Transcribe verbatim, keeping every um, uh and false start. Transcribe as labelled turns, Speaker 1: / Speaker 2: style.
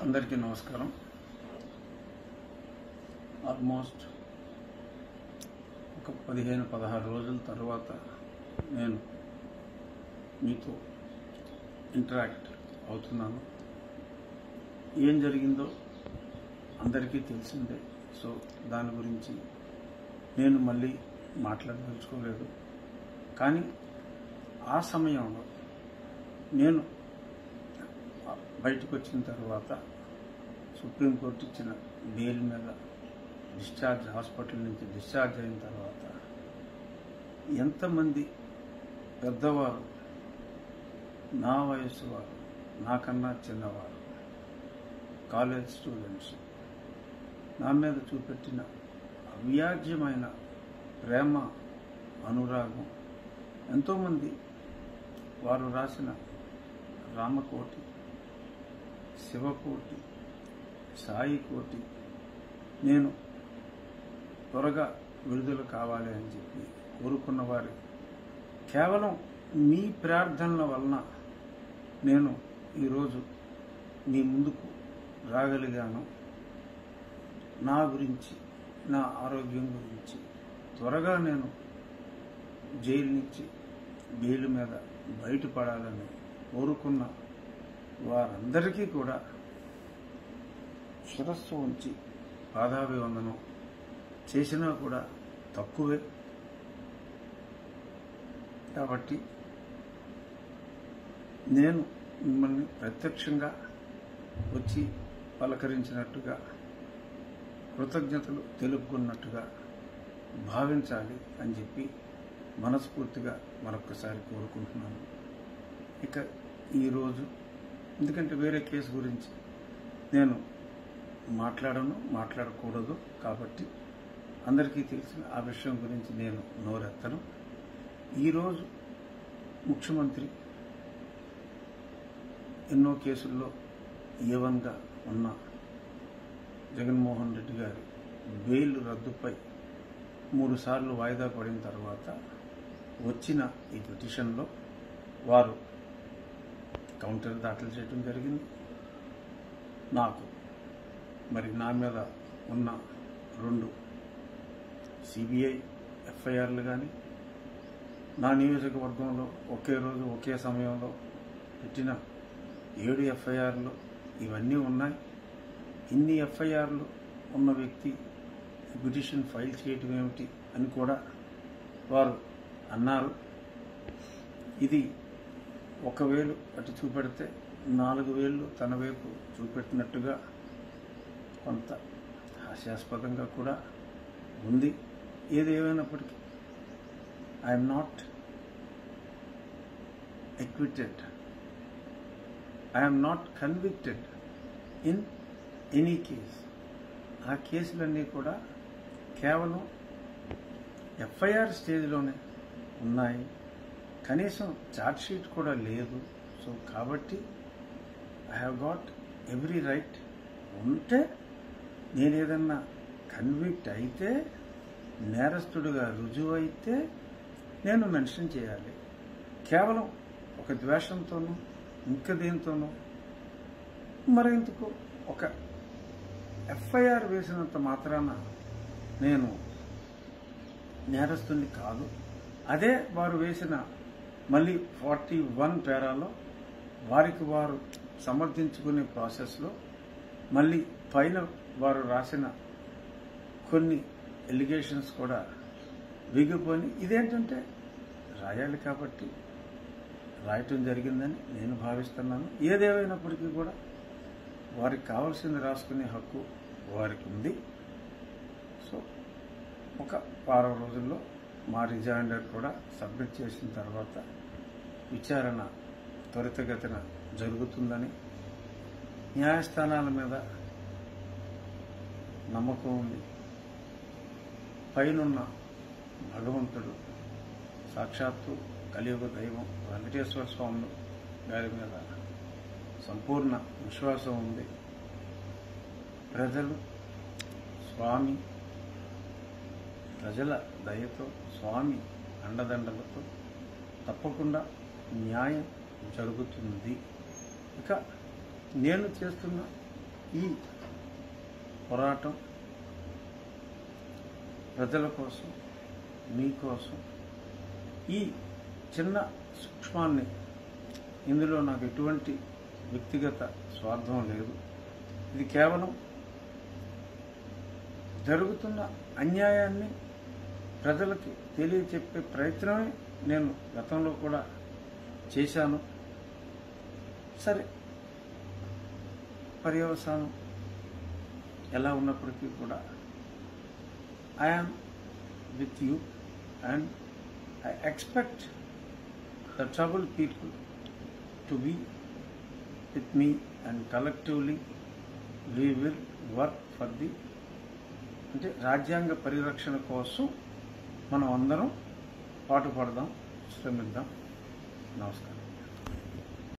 Speaker 1: అందరికీ నమస్కారం. ఆల్మోస్ట్ ఒక పదిహేను పదహారు రోజుల తర్వాత నేను మీతో ఇంటరాక్ట్ అవుతున్నాను. ఏం జరిగిందో అందరికీ తెలిసిందే. సో దాని గురించి నేను మళ్ళీ మాట్లాడదలుచుకోలేదు. కానీ ఆ సమయంలో నేను బయటకు వచ్చిన తర్వాత సుప్రీంకోర్టు ఇచ్చిన బెయిల్ మీద డిశ్చార్జ్ హాస్పిటల్ నుంచి డిశ్చార్జ్ అయిన తర్వాత ఎంతమంది పెద్దవారు, నా వయస్సు వారు, నాకన్నా చిన్నవారు, కాలేజ్ స్టూడెంట్స్ నా మీద చూపెట్టిన అవ్యాజ్యమైన ప్రేమ, అనురాగం, ఎంతోమంది వారు రాసిన రామకోటి, శివకోటి, సాయి కోటి నేను త్వరగా విడుదల కావాలి అని చెప్పి కోరుకున్న వారు కేవలం మీ ప్రార్థనల వలన నేను ఈరోజు మీ ముందుకు రాగలిగాను. నా గురించి, నా ఆరోగ్యం గురించి త్వరగా నేను జైలు నుంచి బెయిల్ మీద బయటపడాలని కోరుకున్న వారందరికీ కూడా శిరస్సు ఉంచి పాదాభివందనం చేసినా కూడా తక్కువే. కాబట్టి నేను మిమ్మల్ని ప్రత్యక్షంగా వచ్చి పలకరించినట్టుగా, కృతజ్ఞతలు తెలుపుకున్నట్టుగా భావించాలి అని చెప్పి మనస్ఫూర్తిగా మరొకసారి కోరుకుంటున్నాను. ఇక ఈరోజు ఎందుకంటే వేరే కేసు గురించి నేను మాట్లాడను, మాట్లాడకూడదు. కాబట్టి అందరికీ తెలిసిన ఆ విషయం గురించి నేను నోరెత్తను. ఈరోజు ముఖ్యమంత్రి ఎన్నో కేసుల్లో ఏవన్గా ఉన్న జగన్మోహన్ రెడ్డి గారి బెయిల్ రద్దుపై మూడు సార్లు వాయిదా పడిన తర్వాత వచ్చిన ఈ పిటిషన్లో వారు కౌంటర్ దాఖలు చేయడం జరిగింది. నాకు మరి నా మీద ఉన్న రెండు సిబిఐ ఎఫ్ఐఆర్లు కానీ, నా నియోజకవర్గంలో ఒకే రోజు ఒకే సమయంలో పెట్టిన ఏడు ఎఫ్ఐఆర్లు ఇవన్నీ ఉన్నాయి. ఇన్ని ఎఫ్ఐఆర్లు ఉన్న వ్యక్తి పిటిషన్ ఫైల్ చేయటం ఏమిటి అని కూడా వారు అన్నారు. ఇది ఒక వేలు అటు చూపెడితే నాలుగు వేళ్ళు తన వైపు చూపెట్టినట్టుగా కొంత హాస్యాస్పదంగా కూడా ఉంది. ఏది ఏమైనప్పటికీ I'm not acquitted, I'm not convicted in any case. ఆ కేసులన్నీ కూడా కేవలం ఎఫ్ఐఆర్ స్టేజ్లోనే ఉన్నాయి. కనీసం ఛార్జ్ షీట్ కూడా లేదు. సో కాబట్టి I have got every right. ఉంటే నేను ఏదన్నా కన్విక్ట్ అయితే, నేరస్తుడిగా రుజువు అయితే నేను మెన్షన్ చేయాలి. కేవలం ఒక ద్వేషంతోనూ ఇంకా దేంతోనూ మరింతకు ఒక ఎఫ్ఐఆర్ వేసినంత మాత్రాన నేను నేరస్తుని కాదు. అదే వారు వేసిన మళ్ళీ ఫార్టీ వన్ పేరాలో వారికి వారు సమర్థించుకునే ప్రాసెస్లో మళ్ళీ పైన వారు రాసిన కొన్ని ఎలిగేషన్స్ కూడా విగిపోయి, ఇదేంటంటే రాయాలి కాబట్టి రాయటం జరిగిందని నేను భావిస్తున్నాను. ఏదేమైనప్పటికీ కూడా వారికి కావాల్సింది రాసుకునే హక్కు వారికి ఉంది. సో ఒక వారం రోజుల్లో మా రిజైండర్ కూడా సబ్మిట్ చేసిన తర్వాత విచారణ త్వరితగతిన జరుగుతుందని, న్యాయస్థానాల మీద నమ్మకం ఉంది. పైనున్న భగవంతుడు, సాక్షాత్తు కలియుగ దైవం వెంకటేశ్వర స్వామి గారి మీద సంపూర్ణ విశ్వాసం ఉంది. ప్రజలు స్వామి ప్రజల దయతో, స్వామి అండదండలతో తప్పకుండా న్యాయం జరుగుతుంది. ఇక నేను చేస్తున్న ఈ పోరాటం ప్రజల కోసం, మీకోసం. ఈ చిన్న సూక్ష్మాన్ని, ఇందులో నాకు ఎటువంటి వ్యక్తిగత స్వార్థం లేదు. ఇది కేవలం జరుగుతున్న అన్యాయాన్ని ప్రజలకి తెలియచెప్పే ప్రయత్నమే నేను గతంలో కూడా చేశాను. సరే, పర్యవసానం ఎలా ఉన్నప్పటికీ కూడా I am with you and I expect the troubled people to be with me, and collectively we will work for the అంటే రాజ్యాంగ పరిరక్షణ కోసం మనం అందరం పాటుపడదాం, శ్రమిద్దాం. నమస్కారం.